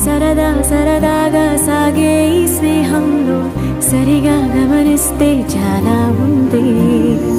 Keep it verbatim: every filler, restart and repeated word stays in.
సరదా సరదాగా సాగే ఈ స్నేహంలో సరిగా గమనిస్తే చాలా ఉంది.